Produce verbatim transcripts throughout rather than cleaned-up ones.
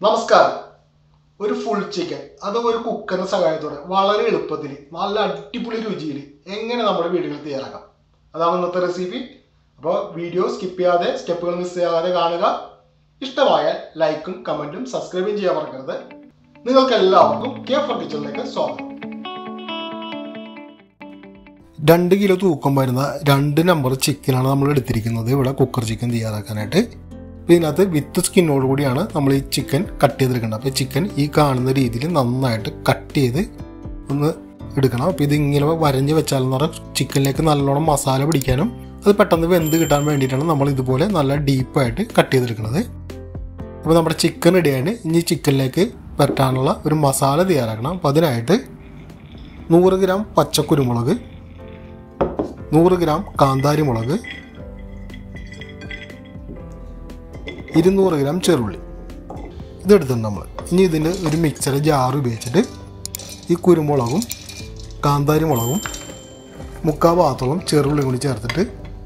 നമസ്കാരം. ഒരു full chicken അത് ഒരു കുക്കറിന്റെ സഹായത്തോടെ വളരെ എളുപ്പത്തിൽ നല്ല അടിപൊളി രുചിയിൽ എങ്ങനെ നമ്മുടെ വീടുകളിൽ തയ്യാറാക്കാം, അതാണ് ഇന്നത്തെ റെസിപ്പി. അപ്പോൾ വീഡിയോ സ്കിപ്പ് ചെയ്യാതെ, സ്റ്റെപ്പുകൾ മിസ് ചെയ്യാതെ കാണുക. ഇഷ്ടമായാൽ ലൈക്കും കമന്റും സബ്സ്ക്രൈബും ചെയ്യാൻ മറക്കരുത്. നിങ്ങൾക്ക് എല്ലാവർക്കും കെ ഫോർ കിച്ചണിലേക്ക് സ്വാഗതം. രണ്ട് കിലോ തൂക്കം വരുന്ന രണ്ട് നമ്പർ ചിക്കനാണ് നമ്മൾ എടുത്തിരിക്കുന്നത് ഇവിടെ കുക്കർ ചിക്കൻ തയ്യാറാക്കാനായിട്ട്. ഇതിനകത്ത് വിത്ത് സ്കിന്നോട് കൂടിയാണ് നമ്മൾ ഈ ചിക്കൻ കട്ട് ചെയ്തെടുക്കേണ്ടത്. അപ്പോൾ ചിക്കൻ ഈ കാണുന്ന രീതിയിൽ നന്നായിട്ട് കട്ട് ചെയ്ത് ഒന്ന് എടുക്കണം. അപ്പോൾ ഇതിങ്ങനെ വരഞ്ഞ് വെച്ചാലെന്ന് പറഞ്ഞാൽ ചിക്കനിലേക്ക് നല്ലോണം മസാല പിടിക്കാനും അത് പെട്ടെന്ന് വെന്ത് കിട്ടാൻ വേണ്ടിയിട്ടാണ് നമ്മൾ ഇതുപോലെ നല്ല ഡീപ്പായിട്ട് കട്ട് ചെയ്തെടുക്കുന്നത്. അപ്പോൾ നമ്മുടെ ചിക്കൻ റെഡിയാണ്. ഇനി ചിക്കനിലേക്ക് പറ്റാനുള്ള ഒരു മസാല തയ്യാറാക്കണം. അപ്പോൾ അതിനായിട്ട് നൂറ് ഗ്രാം പച്ചക്കുരുമുളക്, നൂറ് ഗ്രാം കാന്താരി മുളക്, ഇരുന്നൂറ് ഗ്രാം ചെറുള്ളി ഇതെടുത്തിട്ടുണ്ട് നമ്മൾ. ഇനി ഇതിൻ്റെ ഒരു മിക്സർ ജാർ ഉപയോഗിച്ചിട്ട് ഈ കുരുമുളകും കാന്താരി മുളകും മുക്കാൽ ഭാഗത്തോളം ചെറുള്ളിയും കൂടി ചേർത്തിട്ട്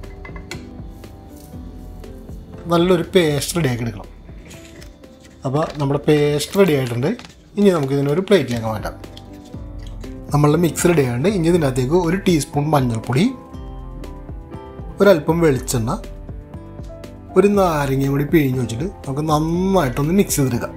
നല്ലൊരു പേസ്റ്റ് റെഡിയാക്കി എടുക്കണം. അപ്പോൾ നമ്മുടെ പേസ്റ്റ് റെഡി ആയിട്ടുണ്ട്. ഇനി നമുക്കിതിനൊരു പ്ലേറ്റിലേക്ക് മാറ്റാം. നമ്മളുടെ മിക്സ് റെഡി ആയിട്ടുണ്ട്. ഇനി ഇതിൻ്റെ അകത്തേക്ക് ഒരു ടീസ്പൂൺ മഞ്ഞൾപ്പൊടി, ഒരല്പം വെളിച്ചെണ്ണ, ഒരു നാരങ്ങയും കൂടി പിഴിഞ്ഞ് വെച്ചിട്ട് നമുക്ക് നന്നായിട്ടൊന്ന് മിക്സ് ചെയ്തെടുക്കാം.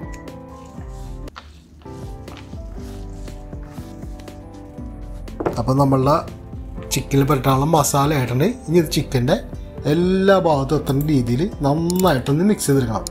അപ്പോൾ നമ്മളുടെ ചിക്കനിൽ പറ്റാനുള്ള മസാല ആയിട്ടുണ്ട്. ഇനി ഇത് ചിക്കൻ്റെ എല്ലാ ഭാഗത്തും എത്തുന്ന രീതിയിൽ നന്നായിട്ടൊന്ന് മിക്സ് ചെയ്തെടുക്കണം.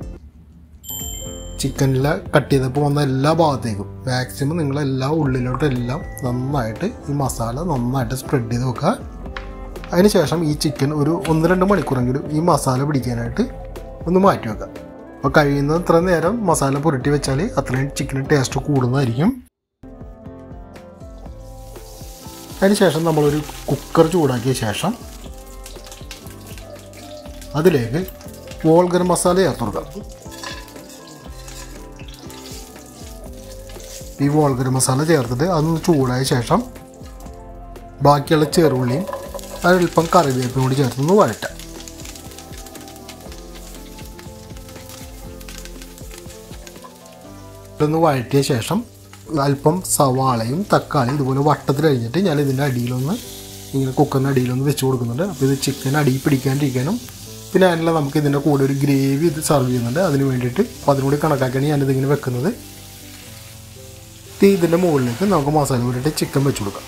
ചിക്കനിൽ കട്ട് ചെയ്തപ്പോൾ വന്ന എല്ലാ ഭാഗത്തേക്കും മാക്സിമം നിങ്ങളെല്ലാ ഉള്ളിലോട്ടെല്ലാം നന്നായിട്ട് ഈ മസാല നന്നായിട്ട് സ്പ്രെഡ് ചെയ്ത് വെക്കുക. അതിനുശേഷം ഈ ചിക്കൻ ഒരു ഒന്ന് രണ്ട് മണിക്കൂറെങ്കിലും ഈ മസാല പിടിക്കാനായിട്ട് ഒന്ന് മാറ്റി വെക്കാം. അപ്പോൾ കഴിയുന്ന ഇത്ര നേരം മസാല പുരട്ടി വെച്ചാൽ അത്രയും ചിക്കന് ടേസ്റ്റ് കൂടുന്നതായിരിക്കും. അതിനുശേഷം നമ്മളൊരു കുക്കർ ചൂടാക്കിയ ശേഷം അതിലേക്ക് ഹോൾ ഗരം മസാല ചേർത്ത് കൊടുക്കാം. ഈ ഹോൾ ഗരം മസാല ചേർത്തിട്ട് അതൊന്ന് ചൂടായ ശേഷം ബാക്കിയുള്ള ചെറുള്ളിയും അല്പം കറിവേപ്പിനും കൂടി ചേർത്തൊന്ന് വഴറ്റാം. ഇതൊന്ന് വഴറ്റിയ ശേഷം അല്പം സവാളയും തക്കാളിയും ഇതുപോലെ വട്ടത്തിൽ കഴിഞ്ഞിട്ട് ഞാൻ ഇതിൻ്റെ അടിയിലൊന്ന് ഇങ്ങനെ കുക്കറിൻ്റെ അടിയിലൊന്ന് വെച്ച് കൊടുക്കുന്നുണ്ട്. അപ്പോൾ ഇത് ചിക്കൻ അടിയിൽ പിടിക്കാണ്ടിരിക്കാനും പിന്നെ അതിനുള്ള നമുക്ക് ഇതിൻ്റെ കൂടെ ഒരു ഗ്രേവി ഇത് സെർവ് ചെയ്യുന്നുണ്ട്. അതിന് വേണ്ടിയിട്ട് അപ്പോൾ അതിനും കൂടി കണക്കാക്കിയാണ് ഞാനിതിങ്ങനെ വെക്കുന്നത്. ഇതിൻ്റെ മുകളിലേക്ക് നമുക്ക് മസാല കൂടിയിട്ട് ചിക്കൻ വെച്ച് കൊടുക്കാം.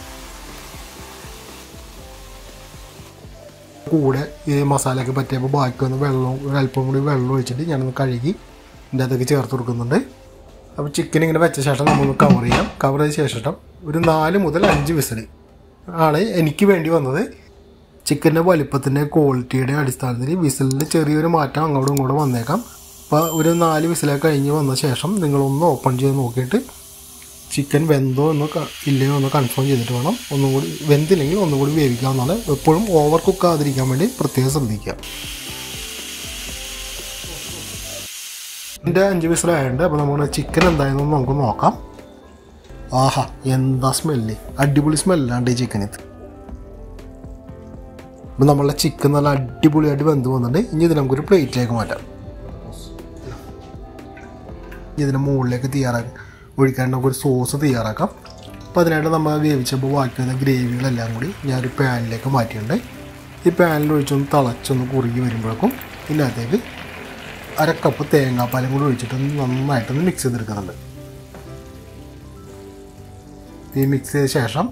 കൂടെ ഈ മസാലയൊക്കെ പറ്റിയപ്പോൾ ബാക്കി വന്ന് വെള്ളം ഒരല്പം കൂടി വെള്ളം ഒഴിച്ചിട്ട് ഞാനൊന്ന് കഴുകി ഇതിൻ്റെ അകത്തേക്ക് ചേർത്ത് കൊടുക്കുന്നുണ്ട്. അപ്പോൾ ചിക്കൻ ഇങ്ങനെ വെച്ച ശേഷം നമ്മളൊന്ന് കവർ ചെയ്യാം. കവർ ചെയ്ത ശേഷം ഒരു നാല് മുതൽ അഞ്ച് വിസിൽ ആണ് എനിക്ക് വേണ്ടി വന്നത്. ചിക്കൻ്റെ വലിപ്പത്തിൻ്റെ ക്വാളിറ്റിയുടെ അടിസ്ഥാനത്തിൽ വിസിലിൻ്റെ ചെറിയൊരു മാറ്റം അങ്ങോട്ടും ഇങ്ങോട്ടും വന്നേക്കാം. അപ്പോൾ ഒരു നാല് വിസിലൊക്കെ കഴിഞ്ഞ് വന്ന ശേഷം നിങ്ങളൊന്ന് ഓപ്പൺ ചെയ്ത് നോക്കിയിട്ട് ചിക്കൻ വെന്തോ എന്ന് ഇല്ലയോ എന്ന് കൺഫേം ചെയ്തിട്ട് വേണം ഒന്നും കൂടി, വെന്തില്ലെങ്കിൽ ഒന്നും കൂടി വേവിക്കാവുന്നതാണ്. എപ്പോഴും ഓവർ കുക്ക് ആകാതിരിക്കാൻ വേണ്ടി പ്രത്യേകം ശ്രദ്ധിക്കുക. ഇതിൻ്റെ അഞ്ച് വിസിലായിട്ടുണ്ട്. അപ്പോൾ നമ്മുടെ ചിക്കൻ എന്തായെന്ന് നമുക്ക് നോക്കാം. ആഹാ, എന്താ സ്മെല്ല്! അടിപൊളി സ്മെല്ലാണ് ഈ ചിക്കനിത്. അപ്പോൾ നമ്മളുടെ ചിക്കൻ നല്ല അടിപൊളിയായിട്ട് വെന്ത് വന്നിട്ടുണ്ട്. ഇനി ഇത് നമുക്കൊരു പ്ലേറ്റിലേക്ക് മാറ്റാം. ഇതിൻ്റെ മുകളിലേക്ക് തയ്യാറാക്കാം ഒഴിക്കാൻ നമുക്കൊരു സോസ് തയ്യാറാക്കാം. അപ്പോൾ അതിനായിട്ട് നമ്മൾ വേവിച്ചപ്പോൾ ബാക്കി വന്ന ഗ്രേവികളെല്ലാം കൂടി ഞാനൊരു പാനിലേക്ക് മാറ്റിയിട്ടുണ്ട്. ഈ പാനിൽ ഒഴിച്ചൊന്ന് തിളച്ചൊന്ന് കുറുകി വരുമ്പോഴേക്കും ഇതിനകത്തേക്ക് അരക്കപ്പ് തേങ്ങാപ്പാലും കൂടി ഒഴിച്ചിട്ടൊന്ന് നന്നായിട്ടൊന്ന് മിക്സ് ചെയ്തെടുക്കുന്നുണ്ട്. ഈ മിക്സ് ചെയ്ത ശേഷം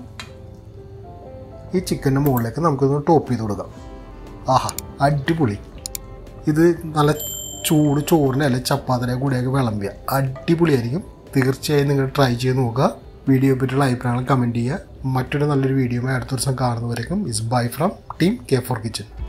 ഈ ചിക്കൻ്റെ മുകളിലേക്ക് നമുക്കൊന്ന് ടോപ്പ് ചെയ്ത് കൊടുക്കാം. ആഹാ, അടിപൊളി! ഇത് നല്ല ചൂട് ചോറിന് അല്ലെങ്കിൽ ചപ്പാത്തിനെ കൂടിയൊക്കെ വിളമ്പിയ അടിപൊളിയായിരിക്കും. തീർച്ചയായും നിങ്ങൾ ട്രൈ ചെയ്ത് നോക്കുക. വീഡിയോയെ പറ്റിയുള്ള അഭിപ്രായങ്ങൾ കമൻറ്റ് ചെയ്യുക. മറ്റൊരു നല്ലൊരു വീഡിയോയുമായി അടുത്ത ദിവസം കാണുന്നവരേക്കും ഇസ് bye from team K four kitchen.